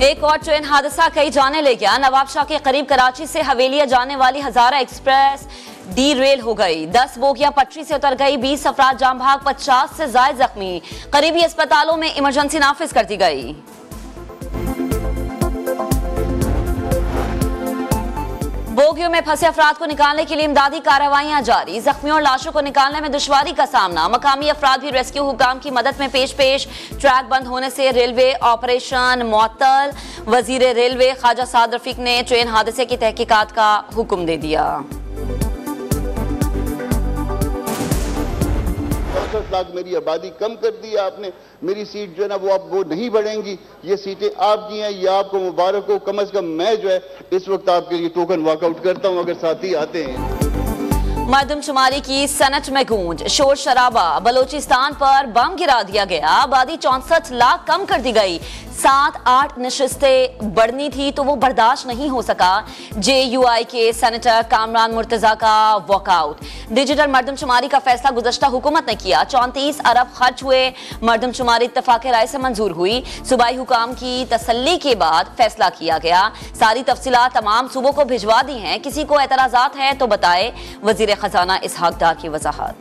एक और ट्रेन हादसा कई जाने ले गया। नवाबशाह के करीब कराची से हवेलिया जाने वाली हजारा एक्सप्रेस डी रेल हो गई। 10 बोगियां पटरी से उतर गई। 20 अफराद जाम भाग, 50 से ज्यादा जख्मी। करीबी अस्पतालों में इमरजेंसी नाफिज कर दी गई। बोगियों में फंसे अफराद को निकालने के लिए इमदादी कार्रवाइयां जारी। जख्मियों और लाशों को निकालने में दुश्वारी का सामना। मकामी अफराद भी रेस्क्यू हुकाम की मदद में पेश। ट्रैक बंद होने से रेलवे ऑपरेशन मुअत्तल। वजीर रेलवे ख्वाजा साद रफीक ने ट्रेन हादसे की तहकीकात का हुक्म दे दिया। 65 लाख मेरी आबादी कम कर दी आपने। मेरी सीट जो है ना वो अब वो नहीं बढ़ेंगी। ये सीटें आपकी हैं, ये आपको मुबारक हो। कम से कम मैं जो है इस वक्त आपके लिए टोकन वॉकआउट करता हूं अगर साथी आते हैं। मरदमशुमारी की सनत में गूंज, शोर शराबा। बलोचिस्तान पर बम गिरा दिया गया। आबादी 64 लाख कम कर दी गई। 7-8 नशिस्तें बढ़नी थी तो वो बर्दाश्त नहीं हो सका। JUI के सेनेटर कामरान मुर्तजा का वॉकआउट। डिजिटल मरदमशुमारी का फैसला गुज़श्ता हुकूमत ने किया। 34 अरब खर्च हुए। मरदमशुमारी इत्तफाक राय से मंजूर हुई। सूबाई हुकाम की तसल्ली के बाद फैसला किया गया। सारी तफसीलात तमाम सूबों को भिजवा दी हैं। किसी को एतराजात हैं तो बताए। वजीर खजाना इसहाक डार की वजाहत।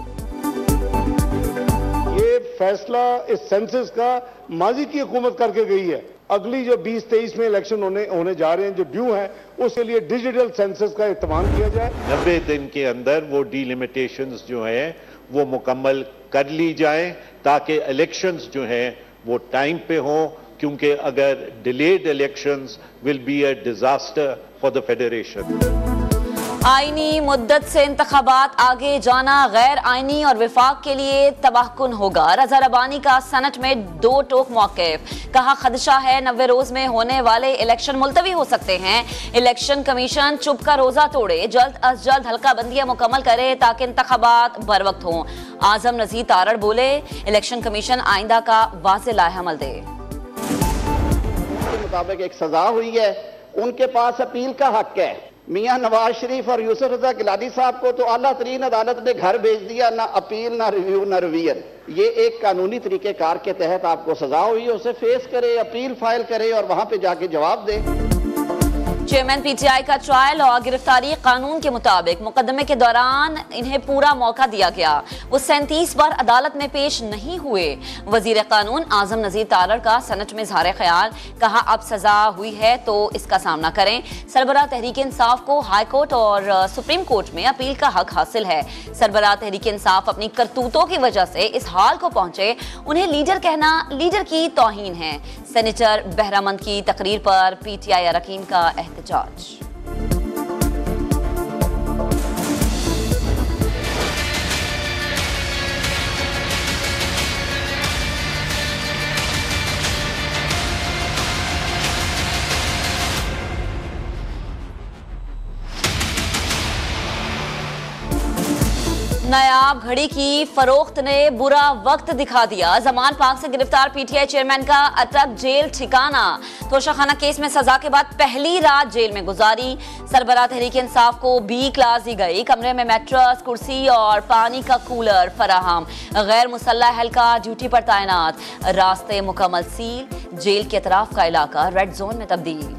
ये फैसला इस सेंसस का माजी की हुकूमत करके गई है। अगली जो 2023 में इलेक्शन होने जा रहे हैं, जो ड्यू है, उसके लिए डिजिटल सेंसस का इत्तेमाम किया जाए। 90 दिन के अंदर वो डिलिमिटेशंस जो है वो मुकम्मल कर ली जाए ताकि इलेक्शंस जो है वो टाइम पे हों, क्योंकि अगर delayed elections will be a disaster for the federation. आईनी मुद्दत से इंतखाबात आगे जाना गैर आईनी और विफाक के लिए तबाहकुन होगा। रजा रबानी का सनट में 2 टोक मौक़िफ़। कहा खदशा है 90 रोज में होने वाले इलेक्शन मुलतवी हो सकते हैं। इलेक्शन कमीशन चुप का रोजा तोड़े। जल्द अज जल्द हल्का बंदियां मुकम्मल करे ताकि इंतखाबात बर वक्त हों। आजम नज़ीर तारड़ बोले इलेक्शन कमीशन आइंदा का वाज़ेह लाहेअमल दे। मुताबिक एक सजा हुई है, उनके पास अपील का हक है। मियां नवाज शरीफ और यूसुफ रजा गिलानी साहब को तो आला तरीन अदालत ने घर भेज दिया। ना अपील, ना रिव्यू, ना रिवीजन। ये एक कानूनी तरीकेकार के तहत आपको सजा हुई है, उसे फेस करे, अपील फाइल करे और वहां पे जाके जवाब दे। चेयरमैन PTI का ट्रायल और गिरफ्तारी कानून के मुताबिक। मुकदमे के दौरान इन्हें पूरा मौका दिया गया। वो 37 बार अदालत में पेश नहीं हुए। वजीर कानून आजम नज़ीर तारड़ का सनट में इज़हार ख्याल। कहा अब सजा हुई है तो इसका सामना करें। सरबराह तहरीक इंसाफ को हाई कोर्ट और सुप्रीम कोर्ट में अपील का हक हासिल है। सरबराह तहरीक इंसाफ अपनी करतूतों की वजह से इस हाल को पहुंचे। उन्हें लीडर कहना लीडर की तौहीन है। सेनेटर बहरामंद की तकरीर पर PTI अरकान का एहतजाज। नायाब घड़ी की फरोख्त ने बुरा वक्त दिखा दिया। जमान पाक से गिरफ्तार PTI चेयरमैन का अटक जेल ठिकाना। तोशाखाना केस में सजा के बाद पहली रात जेल में गुजारी। सरबराह तहरीक इंसाफ को B क्लास दी गई। कमरे में मैट्रेस, कुर्सी और पानी का कूलर फराहम। गैर मुसल्लह एहलकार ड्यूटी पर तैनात। रास्ते मुकम्मल सील। जेल के अतराफ का इलाका रेड जोन में तब्दील।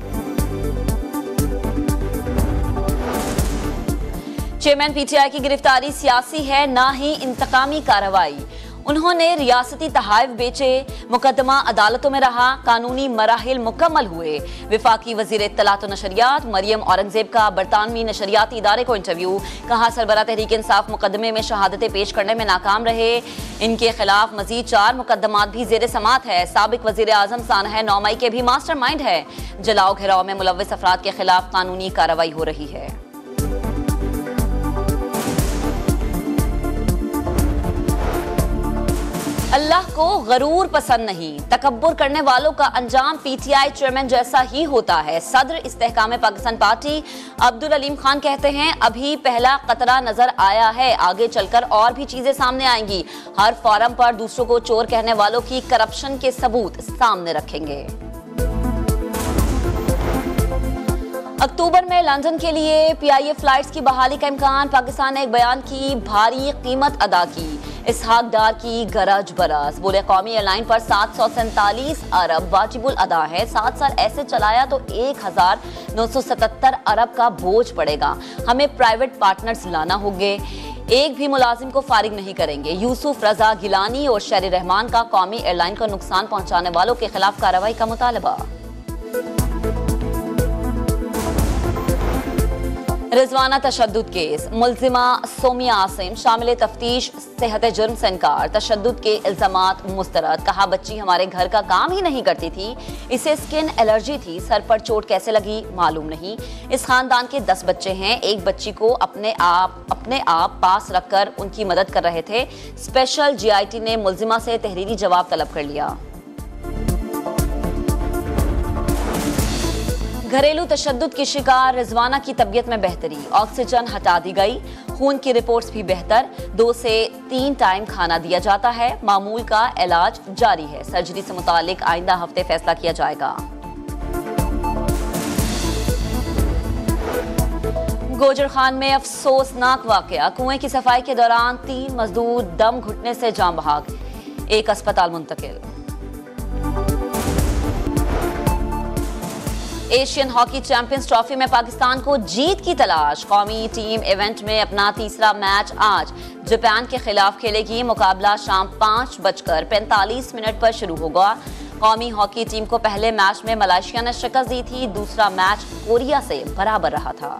चेयरमैन PTI की गिरफ्तारी सियासी है ना ही इंतकामी कार्रवाई। उन्होंने रियासती तहाइफ बेचे। मुकदमा अदालतों में रहा। कानूनी मराहिल मुकम्मल हुए। विफाकी वजीर इत्तलात और नशरियात मरियम औरंगजेब का बरतानवी नशरियाती इदारे को इंटरव्यू। कहा सरबराह तहरीक इंसाफ मुकदमे में शहादतें पेश करने में नाकाम रहे। इनके खिलाफ मजीद 4 मुकदमात भी जेर समात है। साबिक वजीर आजम सानह 9 मई के भी मास्टरमाइंड है। जलाओ घेराव में मुलव्विस अफराद के खिलाफ कानूनी कार्रवाई हो रही है। अल्लाह को गरूर पसंद नहीं। तकब्बुर करने वालों का अंजाम PTI चेयरमैन जैसा ही होता है। सदर इस्तेहकाम पाकिस्तान पार्टी अब्दुल अलीम खान कहते हैं अभी पहला कतरा नजर आया है, आगे चलकर और भी चीजें सामने आएंगी। हर फोरम पर दूसरों को चोर कहने वालों की करप्शन के सबूत सामने रखेंगे। अक्टूबर में लंदन के लिए PIA फ्लाइट्स की बहाली का इम्कान। पाकिस्तान ने एक बयान की भारी कीमत अदा की। इसहाक डार की गरज बरस, बोले कौमी एयरलाइन पर 747 अरब वाजिबुल अदा है, 7 साल ऐसे चलाया तो 1977 अरब का बोझ पड़ेगा, हमें प्राइवेट पार्टनर्स लाना होंगे, एक भी मुलाजिम को फारिग नहीं करेंगे। यूसुफ रजा गिलानी और शहरी रहमान का कौमी एयरलाइन को नुकसान पहुंचाने वालों के खिलाफ कार्रवाई का मुतालबा। रिजवाना तशद्दुद केस, मुल्जिमा सोमिया आसिम शामिल तफ्तीश सेहत जुर्म से इनकार, तशद्दुद के इल्जामात मुस्तरद, कहा बच्ची हमारे घर का काम ही नहीं करती थी, इसे स्किन एलर्जी थी, सर पर चोट कैसे लगी मालूम नहीं। इस खानदान के 10 बच्चे हैं, एक बच्ची को अपने आप पास रखकर उनकी मदद कर रहे थे। स्पेशल GIT ने मुल्जिमा से तहरीरी जवाब तलब कर लिया। घरेलू तशद्दुद की शिकार रिजवाना की तबीयत में बेहतरी, ऑक्सीजन हटा दी गई, खून की रिपोर्ट्स भी बेहतर, 2 से 3 टाइम खाना दिया जाता है, मामूल का इलाज जारी है। सर्जरी से मुतालिक आइंदा हफ्ते फैसला किया जाएगा। गोजरखान में अफसोसनाक वाकया, कुएं की सफाई के दौरान 3 मजदूर दम घुटने से जान बहक, एक अस्पताल मुंतकिल। एशियन हॉकी चैंपियंस ट्रॉफी में पाकिस्तान को जीत की तलाश, कौमी टीम इवेंट में अपना तीसरा मैच आज जापान के खिलाफ खेलेगी, मुकाबला शाम 5:45 पर शुरू होगा। कौमी हॉकी टीम को पहले मैच में मलेशिया ने शिकस्त दी थी, दूसरा मैच कोरिया से बराबर रहा था।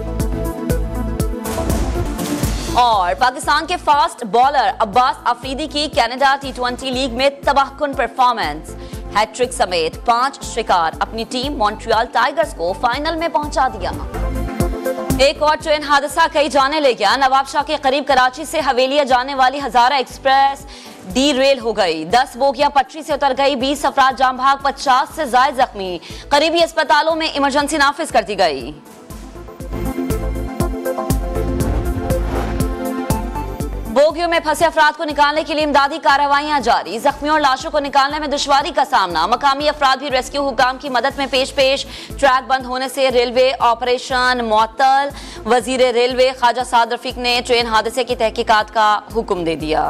और पाकिस्तान के फास्ट बॉलर अब्बास अफरीदी की कनाडा T20 लीग में तबाहकुन परफॉर्मेंस, हैट्रिक समेत 5 शिकार, अपनी टीम मॉन्ट्रियल टाइगर्स को फाइनल में पहुंचा दिया। एक और ट्रेन हादसा कई जाने ले गया, नवाबशाह के करीब कराची से हवेलिया जाने वाली हजारा एक्सप्रेस डी रेल हो गई, 10 बोगियां पटरी से उतर गई, 20 अफराद जाम भाग, 50 से ज्यादा जख्मी, करीबी अस्पतालों में इमरजेंसी नाफिज कर दी गई। बोगियों में फंसे अफराद को निकालने के लिए इमदादी कार्रवाइयां जारी, जख्मियों और लाशों को निकालने में दुश्वारी का सामना, मकामी अफराद भी रेस्क्यू हुकाम की मदद में पेश। ट्रैक बंद होने से रेलवे ऑपरेशन मुअत्तल, वजीर रेलवे ख्वाजा साद रफीक ने ट्रेन हादसे की तहकीकात का हुक्म दे दिया।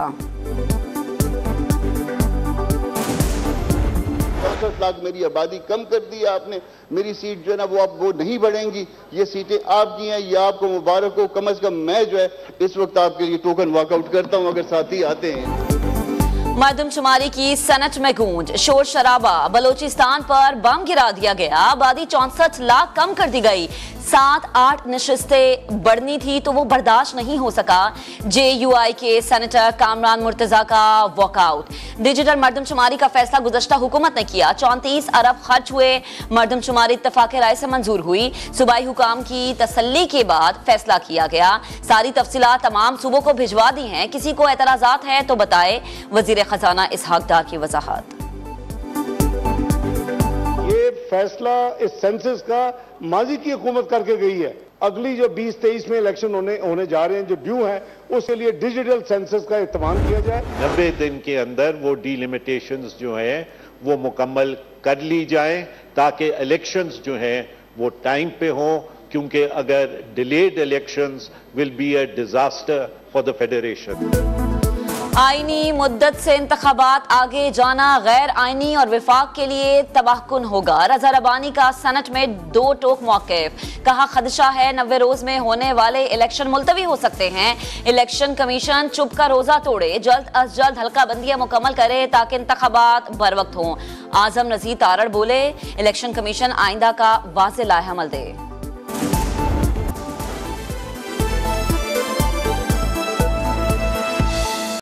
64 लाख मेरी आबादी कम कर दी आपने, मेरी सीट जो है ना वो अब वो नहीं बढ़ेंगी, ये सीटें आपकी हैं, ये आपको मुबारक हो। कम से कम मैं जो है इस वक्त आपके लिए टोकन वॉकआउट करता हूं अगर साथी आते हैं। मरदमशुमारी की सनत में गूंज, शोर शराबा, बलोचिस्तान पर बम गिरा दिया गया, आबादी 64 लाख कम कर दी गई, 7-8 नशिस्तें बढ़नी थी तो वो बर्दाश्त नहीं हो सका। JUI के सेनेटर कामरान मुर्तजा का वॉकआउट, डिजिटल मरदमशुमारी का फैसला गुज़श्ता हुकूमत ने किया, 34 अरब खर्च हुए, मरदमशुमारी इत्तफाक राय से मंजूर हुई, सूबाई हुकाम की तसल्ली के बाद फैसला किया गया, सारी तफसीलात तमाम सूबों को भिजवा दी हैं, किसी को एतराजात है तो बताए, वजीर खजाना इसहाक डार की वजाहत। ये फैसला इस सेंसस का माजी की हुकूमत करके गई है, अगली जो 2023 में इलेक्शन होने जा रहे हैं जो ड्यू है, उसके लिए डिजिटल सेंसस का इस्तेमाल किया जाए। 90 दिन के अंदर वो डिलिमिटेशंस जो है वो मुकम्मल कर ली जाए ताकि इलेक्शंस जो है वो टाइम पे हों, क्योंकि अगर delayed elections will be a disaster for the federation. आईनी मुद्दत से इंतखाबात आगे जाना गैर आईनी और विफाक के लिए तबाहकुन होगा, रजा रबानी का सनट में 2 टोक मौक़िफ़, कहा खदशा है 90 रोज में होने वाले इलेक्शन मुलतवी हो सकते हैं, इलेक्शन कमीशन चुप का रोजा तोड़े, जल्द अज जल्द हल्का बंदियां मुकम्मल करे ताकि इंतखाबात बर वक्त हों। आजम नज़ीर तारड़ बोले इलेक्शन कमीशन आइंदा का वाज़ेह लाइहामल दे।